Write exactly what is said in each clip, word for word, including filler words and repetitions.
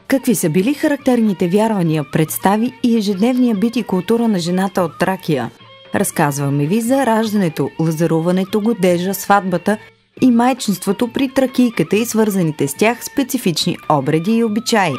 Какви са били характерните вярвания, представи и ежедневния бит и култура на жената от Тракия? Разказваме ви за раждането, лазаруването, годежа, сватбата и майчинството при тракийката и свързаните с тях специфични обреди и обичаи.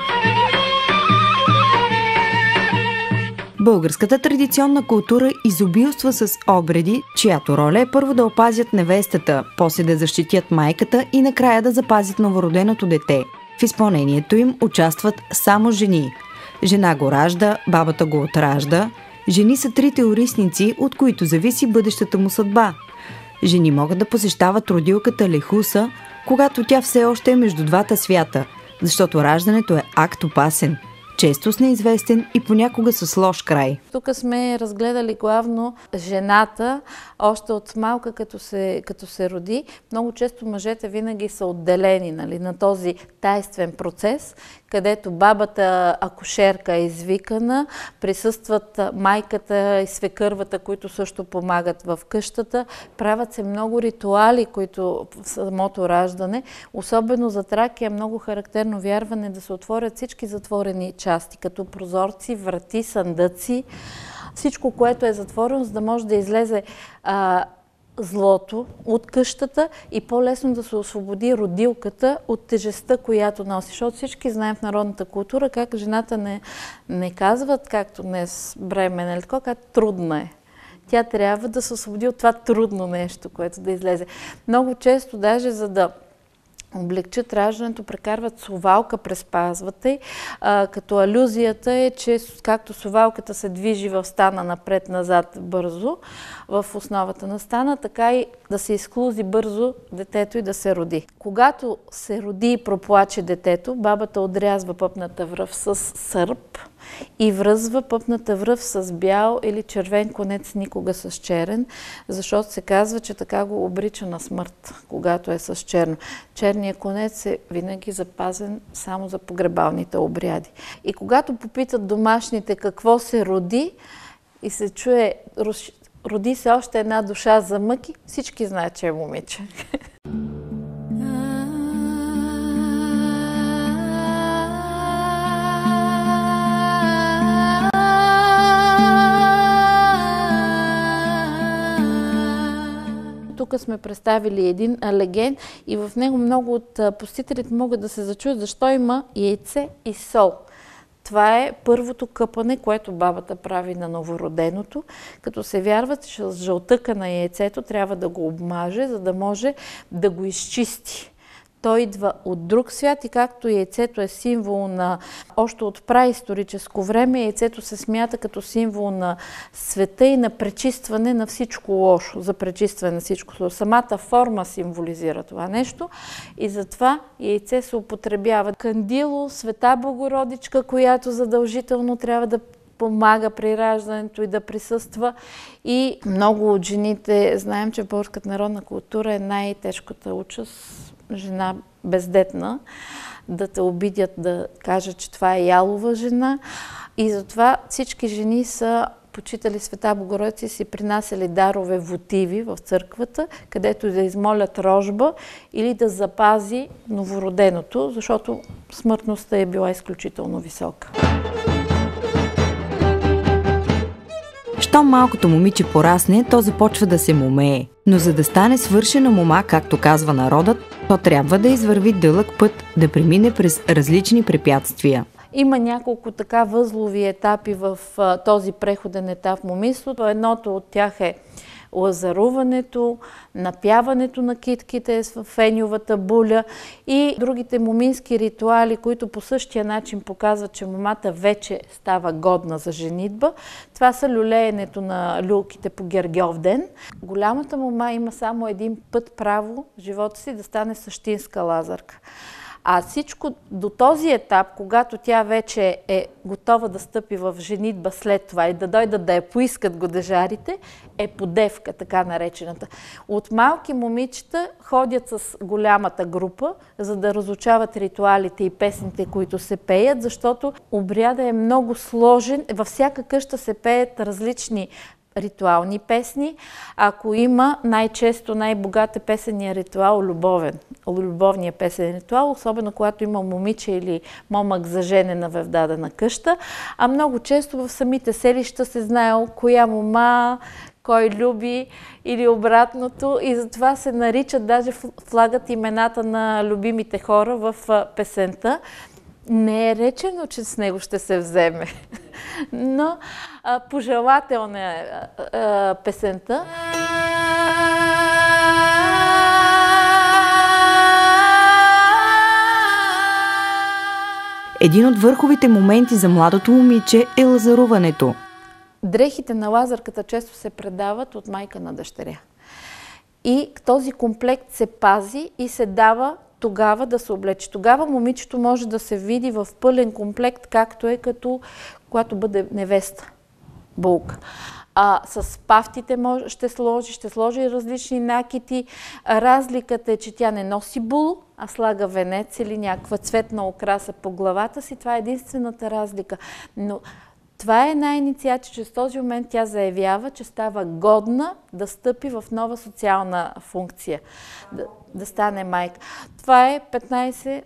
Българската традиционна култура изобилства с обреди, чиято роля е първо да опазят невестата, после да защитят майката и накрая да запазят новороденото дете. В изпълнението им участват само жени. Жена го ражда, бабата го отражда. Жени са трите орисници, от които зависи бъдещата му съдба. Жени могат да посещават родилката Лехуса, когато тя все още е между двата свята, защото раждането е акт опасен, често с неизвестен и понякога с лош край. Тук сме разгледали главно жената, още от малка като се, като се роди. Много често мъжете винаги са отделени, нали, на този тайствен процес, където бабата акушерка е извикана, присъстват майката и свекървата, които също помагат в къщата. Правят се много ритуали, които в самото раждане. Особено за Тракия е много характерно вярване да се отворят всички затворени части, като прозорци, врати, съндъци. Всичко, което е затворено, за да може да излезе а, злото от къщата и по-лесно да се освободи родилката от тежестта, която носи. Защото всички знаем в народната култура как жената не, не казват, както днес бременна или така, как трудна е. Тя трябва да се освободи от това трудно нещо, което да излезе. Много често, даже за да облегчат раждането, прекарват совалка през пазвата й, като алюзията е, че както совалката се движи в стана напред-назад бързо, в основата на стана, така и да се изклузи бързо детето и да се роди. Когато се роди и проплаче детето, бабата отрязва пъпната връв с сърп и връзва пъпната връв с бял или червен конец, никога с черен, защото се казва, че така го обрича на смърт, когато е с черно. Черният конец е винаги запазен само за погребалните обряди. И когато попитат домашните какво се роди и се чуе роди се още една душа за мъки, всички знаят, че е момиче. Тук сме представили един леген и в него много от посетителите могат да се зачуят защо има яйце и сол. Това е първото къпане, което бабата прави на новороденото, като се вярва, че с жълтъка на яйцето трябва да го обмаже, за да може да го изчисти. Той идва от друг свят и както яйцето е символ на, още от праисторическо време, яйцето се смята като символ на света и на пречистване на всичко лошо, за пречистване на всичко лошо. Самата форма символизира това нещо и затова яйце се употребява. Кандило, Света Богородичка, която задължително трябва да помага при раждането и да присъства. И много от жените, знаем, че в българската народна култура е най-тежката участ, жена бездетна, да те обидят, да кажат, че това е ялова жена. И затова всички жени са почитали Света Богородица и си принасяли дарове вотиви в църквата, където да измолят рожба или да запази новороденото, защото смъртността е била изключително висока. Щом малкото момиче порасне, то започва да се момее. Но за да стане свършена мома, както казва народът, то трябва да извърви дълъг път, да премине през различни препятствия. Има няколко така възлови етапи в а, този преходен етап в момичеството. Едното от тях е лазаруването, напяването на китките в феньовата буля и другите момински ритуали, които по същия начин показват, че момата вече става годна за женитба. Това са люлеенето на люлките по Гергьовден. Голямата мома има само един път право в живота си да стане същинска лазарка. А всичко до този етап, когато тя вече е готова да стъпи в женитба след това и да дойдат да я поискат годежарите, е подевка, така наречената. От малки момичета ходят с голямата група, за да разучават ритуалите и песните, които се пеят, защото обряда е много сложен. Във всяка къща се пеят различни ритуални песни. Ако има, най-често най-богат е песения ритуал любовен. Любовният песен ритуал, особено когато има момиче или момък заженена в дадена къща. А много често в самите селища се знаел коя мома, кой люби или обратното, и затова се наричат, даже флагат имената на любимите хора в песента. Не е речено, че с него ще се вземе, но а, пожелателна е а, а, песента. Един от върховите моменти за младото момиче е лазаруването. Дрехите на лазарката често се предават от майка на дъщеря. И този комплект се пази и се дава тогава да се облече. Тогава момичето може да се види в пълен комплект, както е като когато бъде невеста, булка. А, с пафтите може, ще сложи, ще сложи различни накити. Разликата е, че тя не носи бул, а слага венец или някаква цветна украса по главата си. Това е единствената разлика. Но това е една инициация, че с този момент тя заявява, че става годна да стъпи в нова социална функция, да, да стане майка. Това е петнайсет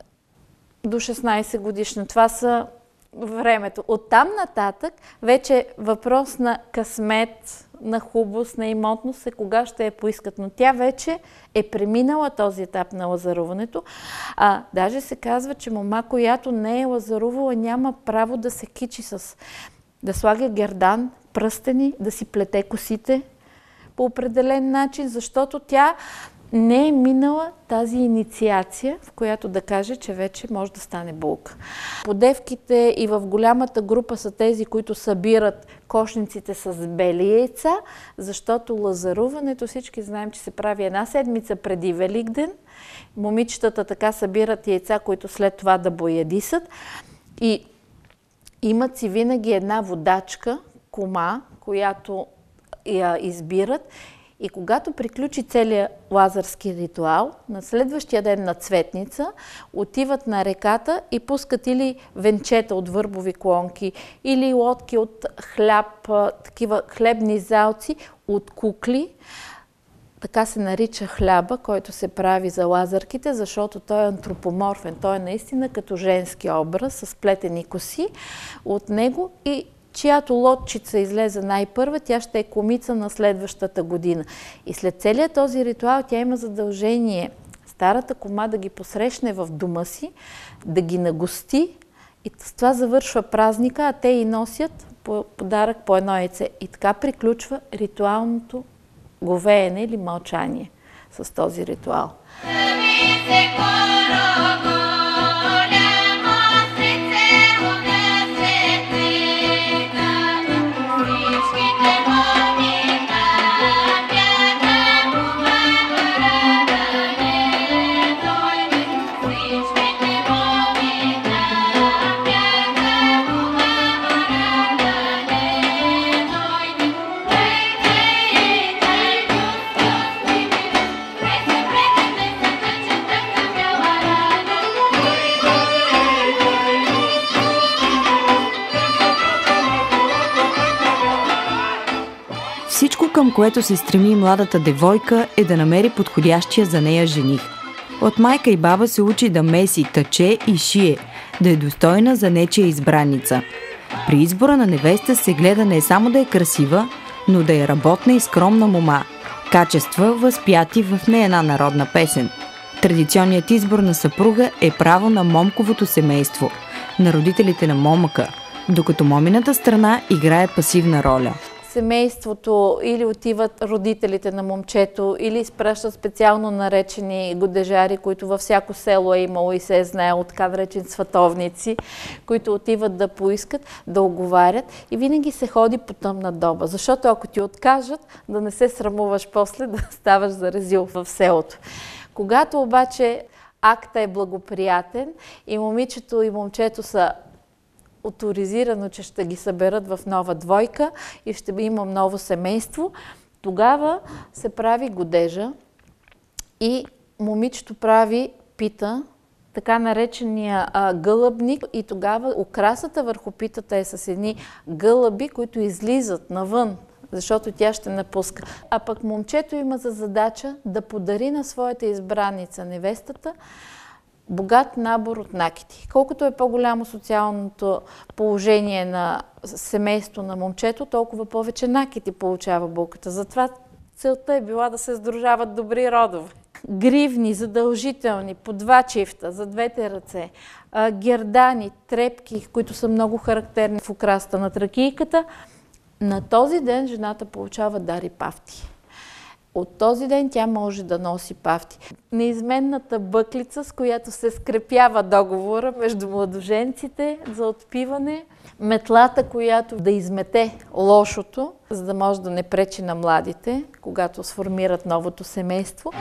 до шестнайсет годишна. Това са времето. Оттам нататък вече въпрос на късмет, на хубост, на имотност е кога ще я поискат. Но тя вече е преминала този етап на лазаруването. А даже се казва, че мома, която не е лазарувала, няма право да се кичи с да слага гердан, пръстени, да си плете косите по определен начин, защото тя не е минала тази инициация, в която да каже, че вече може да стане булка. Подевките и в голямата група са тези, които събират кошниците с бели яйца, защото лазаруването, всички знаем, че се прави една седмица преди Великден. Момичетата така събират яйца, които след това да боядисат. И имат си винаги една водачка, кума, която я избират. И когато приключи целият лазарски ритуал, на следващия ден на Цветница отиват на реката и пускат или венчета от върбови клонки, или лодки от хляб, такива хлебни залци от кукли. Така се нарича хляба, който се прави за лазарките, защото той е антропоморфен. Той е наистина като женски образ, с плетени коси от него, и чиято лодчица излезе най-първа, тя ще е комица на следващата година. И след целият този ритуал тя има задължение старата кума да ги посрещне в дома си, да ги нагости, и с това завършва празника, а те и носят подарък по едно яйце. И така приключва ритуалното говеене или мълчание с този ритуал. Всичко, към което се стреми младата девойка, е да намери подходящия за нея жених. От майка и баба се учи да меси, тъче и шие, да е достойна за нечия избранница. При избора на невеста се гледа не само да е красива, но да е работна и скромна мома. Качества, възпяти в не една народна песен. Традиционният избор на съпруга е право на момковото семейство, на родителите на момъка, докато момината страна играе пасивна роля. Семейството или отиват родителите на момчето, или изпращат специално наречени годежари, които във всяко село е имало и се е знаело, така наречени сватовници, които отиват да поискат, да оговарят, и винаги се ходи по тъмна доба. Защото ако ти откажат, да не се срамуваш после да ставаш зарезил в селото. Когато обаче акта е благоприятен и момичето и момчето са оторизирано, че ще ги съберат в нова двойка и ще има ново семейство, тогава се прави годежа и момичето прави пита, така наречения а, гълъбник, и тогава украсата върху питата е с едни гълъби, които излизат навън защото тя ще напуска. А пък момчето има за задача да подари на своята избраница, невестата, богат набор от накити. Колкото е по-голямо социалното положение на семейство на момчето, толкова повече накити получава булката. Затова целта е била да се сдружават добри родове. Гривни, задължителни, по два чифта за двете ръце, гердани, трепки, които са много характерни в украсата на тракийката. На този ден жената получава дари пафти. От този ден тя може да носи пафти. Неизменната бъклица, с която се скрепява договора между младоженците за отпиване, метлата, която да измете лошото, за да може да не пречи на младите, когато сформират новото семейство.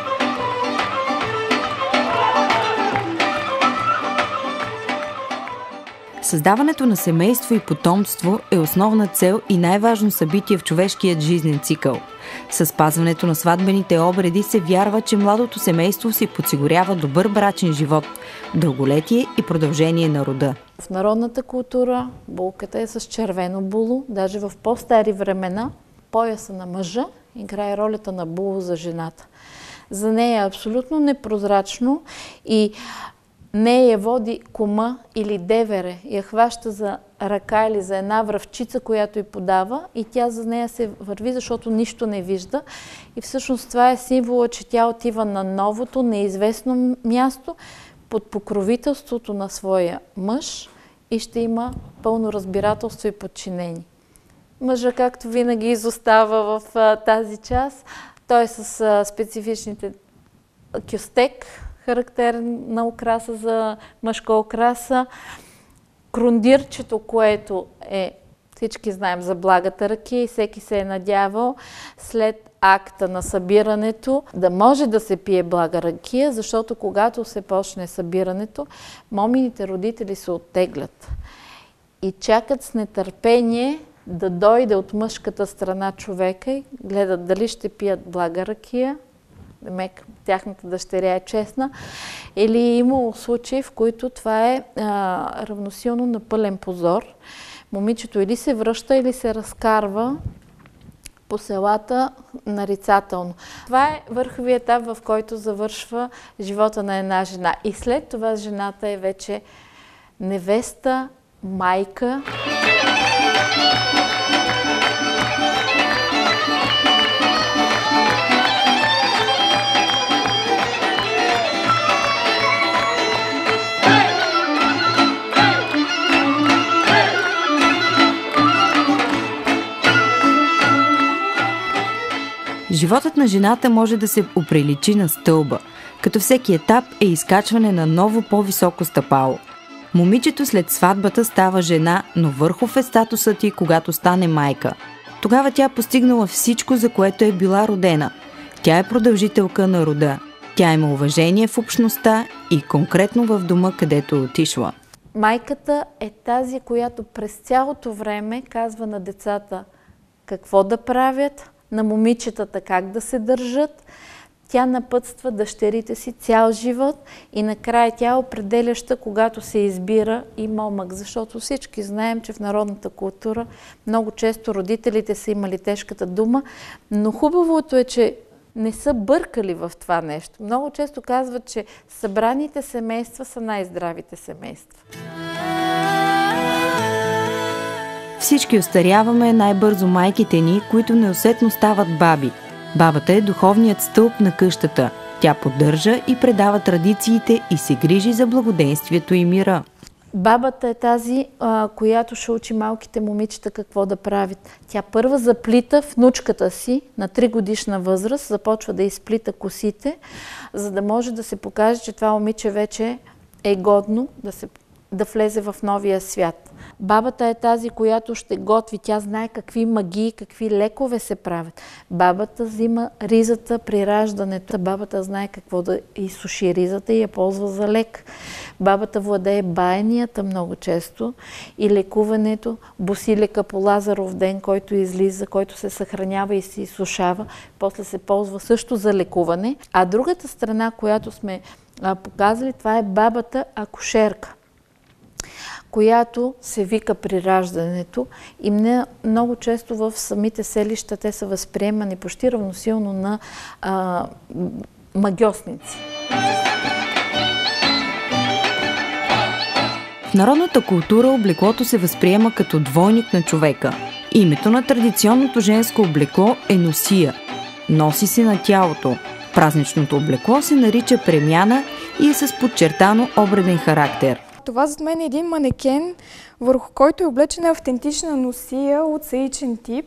Създаването на семейство и потомство е основна цел и най-важно събитие в човешкият жизнен цикъл. Със спазването на сватбените обреди се вярва, че младото семейство си подсигурява добър брачен живот, дълголетие и продължение на рода. В народната култура булката е с червено було, даже в по-стари времена пояса на мъжа играе ролята на було за жената. За нея е абсолютно непрозрачно и не я води кума или девере, я хваща за ръка или за една връвчица, която й подава, и тя за нея се върви, защото нищо не вижда. И всъщност това е символа, че тя отива на новото, неизвестно място, под покровителството на своя мъж и ще има пълно разбирателство и подчинение. Мъжа, както винаги, изостава в а, тази част. Той е с а, специфичните кюстек, характерна украса за мъжка украса, крундирчето, което е, всички знаем за благата ракия и всеки се е надявал след акта на събирането да може да се пие блага ракия, защото когато се почне събирането, момините родители се оттеглят и чакат с нетърпение да дойде от мъжката страна човека и гледат дали ще пият блага ракия, демек тяхната дъщеря е честна, или е имало случаи, в които това е а, равносилно на пълен позор. Момичето или се връща, или се разкарва по селата нарицателно. Това е върховият етап, в който завършва живота на една жена. И след това жената е вече невеста, майка. Животът на жената може да се оприличи на стълба, като всеки етап е изкачване на ново по-високо стъпало. Момичето след сватбата става жена, но върхов е статусът ѝ, когато стане майка. Тогава тя постигнала всичко, за което е била родена. Тя е продължителка на рода. Тя има уважение в общността и конкретно в дома, където е отишла. Майката е тази, която през цялото време казва на децата какво да правят, на момичетата как да се държат. Тя напътства дъщерите си цял живот и накрая тя е определяща, когато се избира и момък, защото всички знаем, че в народната култура много често родителите са имали тежката дума, но хубавото е, че не са бъркали в това нещо. Много често казват, че събраните семейства са най-здравите семейства. Всички остаряваме най-бързо майките ни, които неусетно стават баби. Бабата е духовният стълб на къщата. Тя поддържа и предава традициите и се грижи за благоденствието и мира. Бабата е тази, а, която ще учи малките момичета какво да правят. Тя първа заплита внучката си на три годишна възраст, започва да изплита косите, за да може да се покаже, че това момиче вече е годно да се да влезе в новия свят. Бабата е тази, която ще готви. Тя знае какви магии, какви лекове се правят. Бабата взима ризата при раждането. Бабата знае какво да изсуши ризата и я ползва за лек. Бабата владее баянията много често и лекуването. Босилека по Лазаров ден, който излиза, който се съхранява и се изсушава, после се ползва също за лекуване. А другата страна, която сме а, показали, това е бабата акушерка, която се вика при раждането и не, много често в самите селища те са възприемани почти равносилно на а, магьосници. В народната култура облеклото се възприема като двойник на човека. Името на традиционното женско облекло е носия. Носи се на тялото. Празничното облекло се нарича премяна и е с подчертано обреден характер. Това зад мен е един манекен, върху който е облечена автентична носия от саичен тип,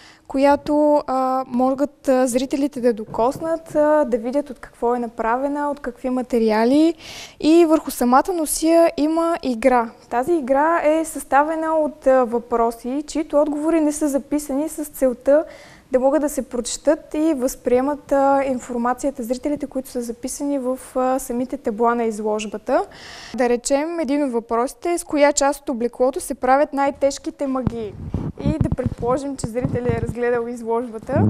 която а, могат а, зрителите да докоснат, а, да видят от какво е направена, от какви материали. И върху самата носия има игра. Тази игра е съставена от а, въпроси, чието отговори не са записани с целта да могат да се прочетат и възприемат а, информацията, зрителите, които са записани в а, самите табла на изложбата. Да речем, един от въпросите е с коя част от облеклото се правят най-тежките магии. И да предположим, че зрителят е разгледал изложбата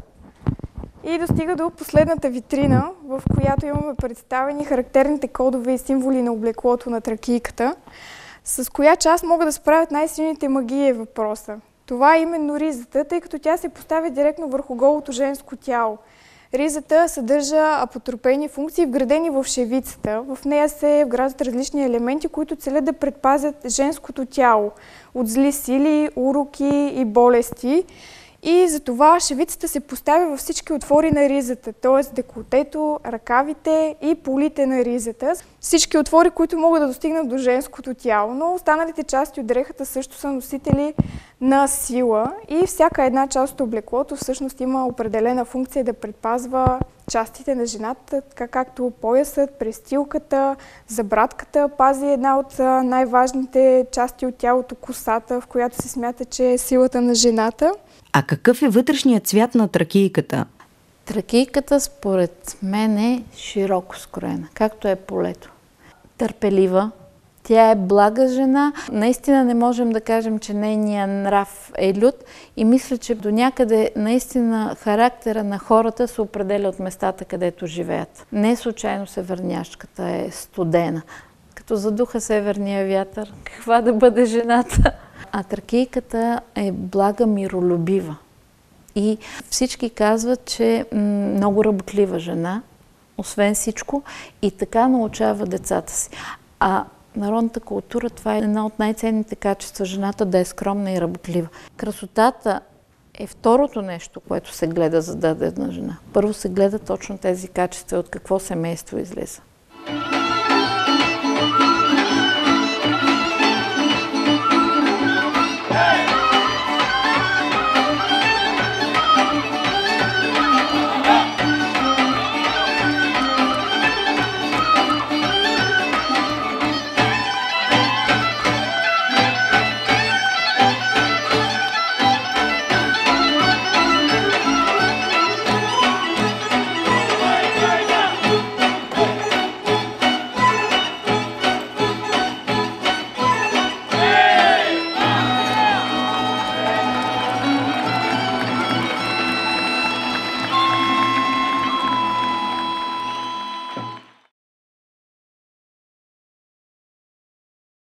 и достига до последната витрина, в която имаме представени характерните кодове и символи на облеклото на тракийката. С коя част могат да справят най-силните магии е въпроса. Това е именно ризата, тъй като тя се поставя директно върху голото женско тяло. Ризата съдържа апотропейни функции, вградени в шевицата. В нея се вграждат различни елементи, които целят да предпазят женското тяло от зли сили, уроки и болести. И затова шевицата се поставя във всички отвори на ризата, т.е. деколтето, ръкавите и полите на ризата. Всички отвори, които могат да достигнат до женското тяло, но останалите части от дрехата също са носители на сила и всяка една част от облеклото всъщност има определена функция да предпазва частите на жената, така както поясът, престилката, забратката пази една от най-важните части от тялото, косата, в която се смята, че е силата на жената. А какъв е вътрешният цвят на тракийката? Тракийката според мен е широко скроена, както е полето. Търпелива, тя е блага жена. Наистина не можем да кажем, че нейният нрав е лют и мисля, че до някъде наистина характера на хората се определя от местата, където живеят. Не случайно северняшката е студена. Като задуха северния вятър, каква да бъде жената? А тракийката е блага, миролюбива. И всички казват, че е много работлива жена, освен всичко, и така научава децата си. А народната култура, това е една от най-ценните качества, жената да е скромна и работлива. Красотата е второто нещо, което се гледа за дадена жена. Първо се гледа точно тези качества, от какво семейство излиза.